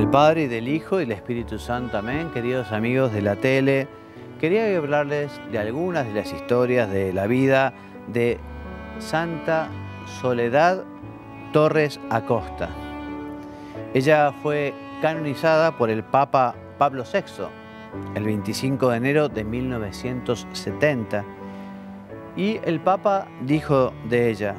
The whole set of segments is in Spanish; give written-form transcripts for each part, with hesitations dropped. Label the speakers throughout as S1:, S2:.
S1: Padre, y del Hijo, y del Espíritu Santo. Amén. Queridos amigos de la tele, quería hablarles de algunas de las historias de la vida de Santa Soledad Torres Acosta. Ella fue canonizada por el Papa Pablo VI el 25 de enero de 1970. Y el Papa dijo de ella: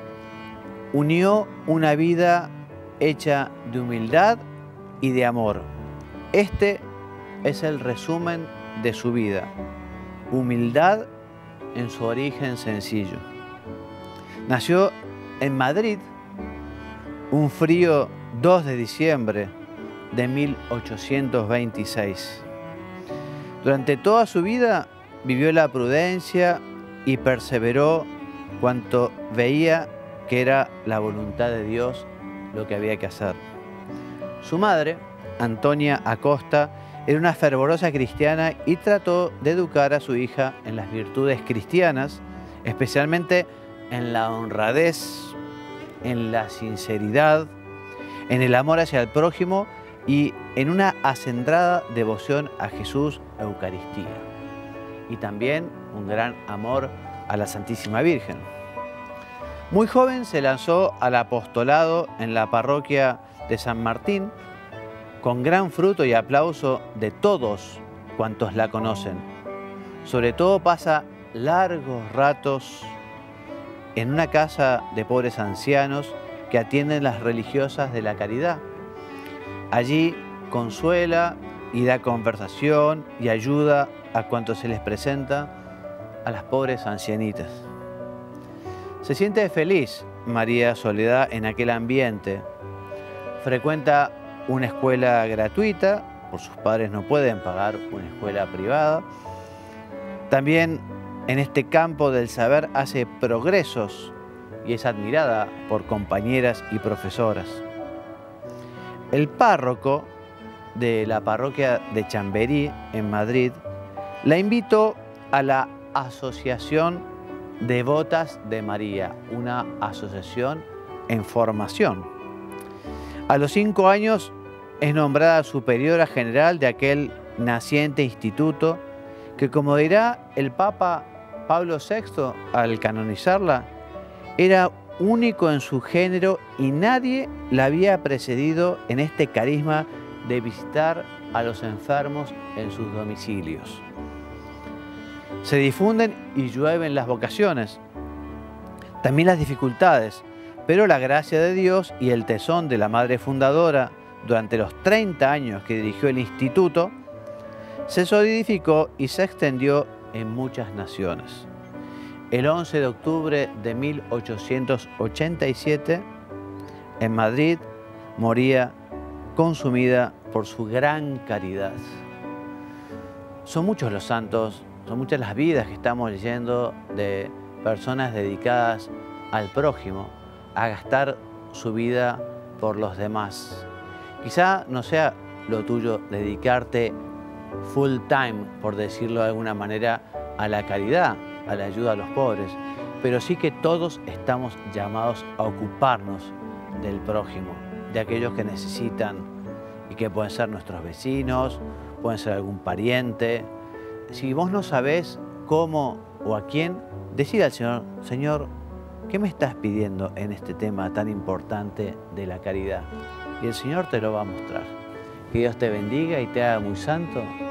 S1: unió una vida hecha de humildad y de amor. Este es el resumen de su vida. Humildad en su origen sencillo. Nació en Madrid un frío 2 de diciembre de 1826. Durante toda su vida vivió la prudencia y perseveró cuanto veía que era la voluntad de Dios lo que había que hacer. Su madre, Antonia Acosta, era una fervorosa cristiana y trató de educar a su hija en las virtudes cristianas, especialmente en la honradez, en la sinceridad, en el amor hacia el prójimo y en una acendrada devoción a Jesús, Eucaristía. Y también un gran amor a la Santísima Virgen. Muy joven se lanzó al apostolado en la parroquia de San Martín, con gran fruto y aplauso de todos cuantos la conocen. Sobre todo pasa largos ratos en una casa de pobres ancianos que atienden las religiosas de la caridad. Allí consuela y da conversación y ayuda a cuantos se les presenta, a las pobres ancianitas. Se siente feliz María Soledad en aquel ambiente. Frecuenta una escuela gratuita, por sus padres no pueden pagar una escuela privada. También en este campo del saber hace progresos y es admirada por compañeras y profesoras. El párroco de la parroquia de Chamberí, en Madrid, la invitó a la Asociación Devotas de María, una asociación en formación. A los 5 años es nombrada superiora general de aquel naciente instituto que, como dirá el Papa Pablo VI al canonizarla, era único en su género y nadie la había precedido en este carisma de visitar a los enfermos en sus domicilios. Se difunden y llueven las vocaciones, también las dificultades, pero la gracia de Dios y el tesón de la madre fundadora durante los 30 años que dirigió el instituto se solidificó y se extendió en muchas naciones. El 11 de octubre de 1887, en Madrid, moría consumida por su gran caridad. Son muchos los santos, son muchas las vidas que estamos leyendo de personas dedicadas al prójimo, a gastar su vida por los demás. Quizá no sea lo tuyo dedicarte full time, por decirlo de alguna manera, a la caridad, a la ayuda a los pobres, pero sí que todos estamos llamados a ocuparnos del prójimo, de aquellos que necesitan y que pueden ser nuestros vecinos, pueden ser algún pariente. Si vos no sabés cómo o a quién, decid al Señor: Señor, ¿qué me estás pidiendo en este tema tan importante de la caridad? Y el Señor te lo va a mostrar. Que Dios te bendiga y te haga muy santo